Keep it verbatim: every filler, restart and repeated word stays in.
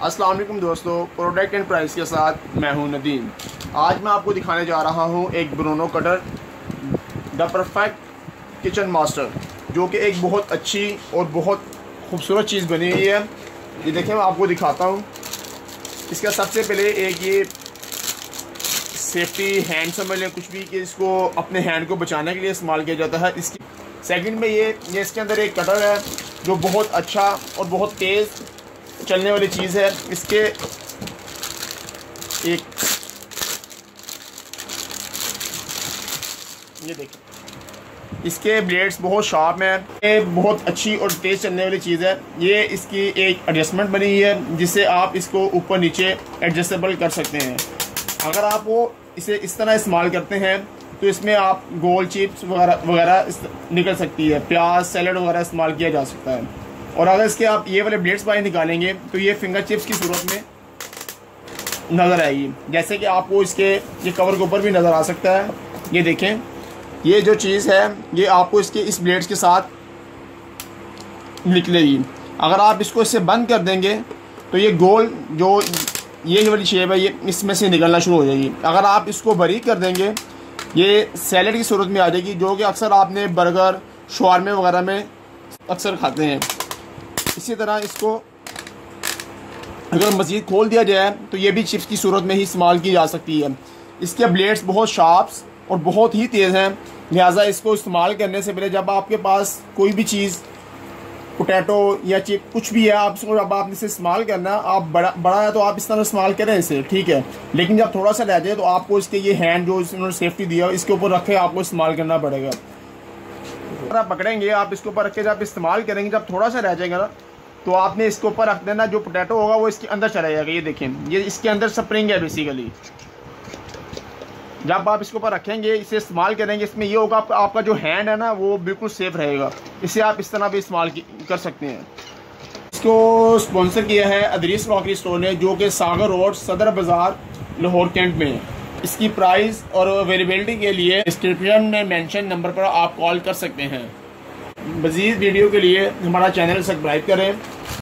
अस्सलाम वालेकुम दोस्तों, प्रोडक्ट एंड प्राइस के साथ मैं हूं नदीम। आज मैं आपको दिखाने जा रहा हूं एक Bruno cutter the perfect kitchen master, जो कि एक बहुत अच्छी और बहुत खूबसूरत चीज़ बनी हुई है। ये देखें, मैं आपको दिखाता हूं। इसका सबसे पहले एक ये सेफ्टी हैंड समझ लें कुछ भी, कि इसको अपने हैंड को बचाने के लिए इस्तेमाल किया जाता है। इसकी सेकंड में ये ये इसके अंदर एक कटर है जो बहुत अच्छा और बहुत तेज़ चलने वाली चीज़ है। इसके एक ये देखिए, इसके ब्लेड्स बहुत शार्प हैं। ये बहुत अच्छी और तेज़ चलने वाली चीज़ है। ये इसकी एक एडजस्टमेंट बनी हुई है जिससे आप इसको ऊपर नीचे एडजस्टेबल कर सकते हैं। अगर आप वो इसे इस तरह इस्तेमाल करते हैं तो इसमें आप गोल चिप्स वगैरह वगैरह निकल सकती है, प्याज सैलड वगैरह इस्तेमाल किया जा सकता है। और अगर इसके आप ये वाले ब्लेड्स बाहर निकालेंगे तो ये फिंगर चिप्स की सूरत में नज़र आएगी, जैसे कि आपको इसके ये कवर के ऊपर भी नज़र आ सकता है। ये देखें, ये जो चीज़ है ये आपको इसके इस ब्लेड्स के साथ निकलेगी। अगर आप इसको इससे बंद कर देंगे तो ये गोल जो ये वाली शेप है ये इसमें से निकलना शुरू हो जाएगी। अगर आप इसको बारीक कर देंगे ये सैलड की सूरत में आ जाएगी, जो कि अक्सर आपने बर्गर शवारमे वगैरह में अक्सर खाते हैं। इसी तरह इसको अगर मज़ीद खोल दिया जाए तो ये भी चिप्स की सूरत में ही इस्तेमाल की जा सकती है। इसके ब्लेड्स बहुत शार्प्स और बहुत ही तेज़ हैं, लिहाजा इसको इस्तेमाल करने से पहले जब आपके पास कोई भी चीज़ पोटैटो या चिप कुछ भी है, आप इसको जब आपने इसे इस्तेमाल करना, आप बड़ा बड़ा है तो आप इस तरह इस्तेमाल करें इसे, ठीक है। लेकिन जब थोड़ा सा रह जाए तो आपको इसके ये हैंड जो इन्होंने सेफ्टी दिया इसके ऊपर रखे आपको इस्तेमाल करना पड़ेगा। अगर आप पकड़ेंगे, आप इसके ऊपर रख के जब इस्तेमाल करेंगे, जब थोड़ा सा रह जाएगा ना तो आपने इसके ऊपर रख देना, जो पोटैटो होगा वो इसके अंदर चला जाएगा। ये देखें, ये इसके अंदर स्प्रिंग है बेसिकली। जब आप इसके ऊपर रखेंगे, इसे इस्तेमाल करेंगे, इसमें ये होगा आपका आपका जो हैंड है ना वो बिल्कुल सेफ रहेगा। इसे आप इस तरह भी इस्तेमाल कर सकते हैं। इसको स्पॉन्सर किया है इद्रीस क्रॉकरी स्टोर ने, जो कि सागर रोड सदर बाज़ार लाहौर कैंट में है। इसकी प्राइस और अवेलेबिलिटी के लिए डिस्क्रिप्शन में मेंशन नंबर पर आप कॉल कर सकते हैं। मज़ीद वीडियो के लिए हमारा चैनल सब्सक्राइब करें।